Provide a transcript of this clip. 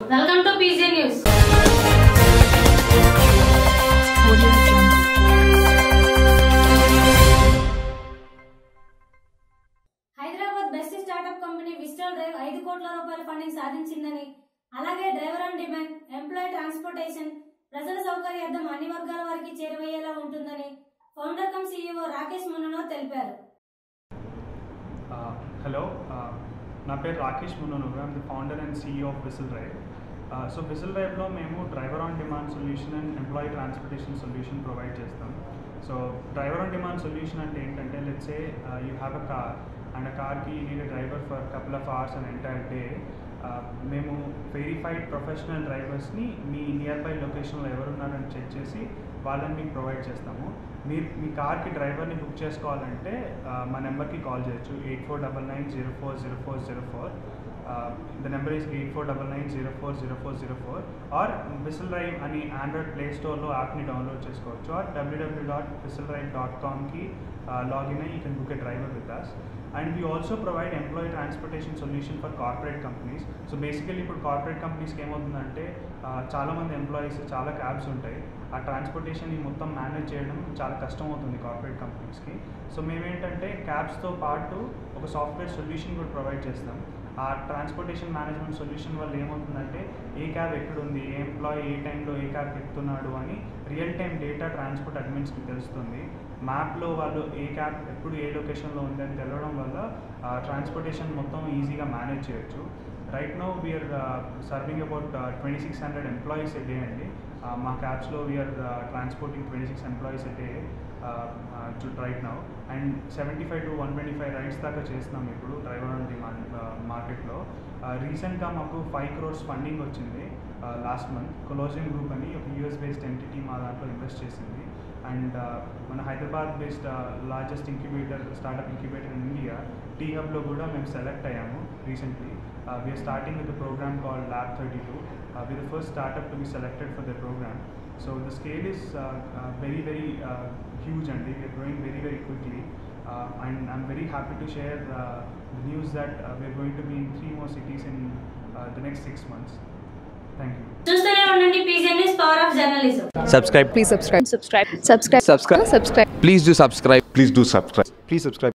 Welcome to PJ News. Hyderabad best startup company Whistle Drive 5 కోట్ల రూపాయల funding సాధించిందని, అలాగే driver on demand, employee transportation ప్రజల సౌకర్యార్థం అన్ని వర్గాల వారికి చేరువయ్యేలా ఉంటుందని founder cum CEO Rakesh Munnanoor తెలిపారు. హలో, నా పేరు Rakesh Munnanoor. I'm the founder and CEO of Whistle Drive. So Whistle డ్రైవ్లో మేము driver on demand solution and employee transportation solution provide చేస్తాం. So driver on demand solution అంటే ఏంటంటే, let's say you have a car and ఆ కార్కి you need a driver for couple of hours and entire day. మేము verified professional డ్రైవర్స్ని మీ near by లొకేషన్లో ఎవరున్నారని చెక్ చేసి వాళ్ళని మీకు ప్రొవైడ్ చేస్తాము. మీరు మీ కార్కి డ్రైవర్ని బుక్ చేసుకోవాలంటే మా నెంబర్కి కాల్ చేయొచ్చు, 8499040404. The number is 8499040404, or Whistle Drive అని ఆండ్రాయిడ్ ప్లే స్టోర్లో యాప్ని డౌన్లోడ్ చేసుకోవచ్చు, or www.whistledrive.com కి లాగిన్ అయ్యి you can book a driver with us. And we also provide employee transportation solution for corporate companies. So basically ఇప్పుడు corporate కంపెనీస్కి ఏమవుతుందంటే, చాలామంది ఎంప్లాయీస్, చాలా క్యాబ్స్ ఉంటాయి. ఆ ట్రాన్స్పోర్టేషన్ని మొత్తం మేనేజ్ చేయడం చాలా కష్టం అవుతుంది కార్పొరేట్ కంపెనీస్కి. సో మేమేంటంటే క్యాబ్స్తో పాటు ఒక సాఫ్ట్వేర్ సొల్యూషన్ కూడా ప్రొవైడ్ చేస్తాం. ఆ ట్రాన్స్పోర్టేషన్ మేనేజ్మెంట్ సొల్యూషన్ వల్ల ఏమవుతుందంటే, ఏ క్యాబ్ ఎక్కడుంది, ఏ ఎంప్లాయీ ఏ టైంలో ఏ క్యాబ్ ఎక్కుతున్నాడు అని రియల్ టైం డేటా ట్రాన్స్పోర్ట్ అడ్మిన్స్కి తెలుస్తుంది. మ్యాప్లో వాళ్ళు ఏ క్యాబ్ ఎప్పుడు ఏ లొకేషన్లో ఉంది అని తెలవడం వల్ల ట్రాన్స్పోర్టేషన్ మొత్తం ఈజీగా మేనేజ్ చేయొచ్చు. Right now we're serving about 2600 employees a day అండి. మా క్యాబ్స్లో we're transporting 26 employees a day right now. And 75 to 125 rides దాకా చేస్తున్నాం ఇప్పుడు డ్రైవర్ ఆన్ డిమాండ్ మార్కెట్లో. రీసెంట్గా మాకు 5 crores ఫండింగ్ వచ్చింది లాస్ట్ మంత్. కొలోజియం గ్రూప్ అని ఒక US బేస్డ్ ఎంటిటీ మా దాంట్లో ఇన్వెస్ట్ చేసింది. అండ్ మన Hyderabad based largest incubator, startup incubator in India, T హబ్లో కూడా మేము సెలెక్ట్ అయ్యాము recently. We're starting with program called Lab 32. We're the first startup to be selected for the program. So the scale is very huge, and we are growing very quickly. And I'm very happy to share the news that we're going to be in 3 more cities in the next 6 months. Thank you. చూస్తూనే ఉండండి PJ News, power of journalism. Subscribe. Please subscribe. Subscribe. Please do subscribe. Please do subscribe.